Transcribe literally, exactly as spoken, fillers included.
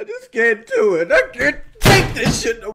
I just can't do it. I can't take this shit no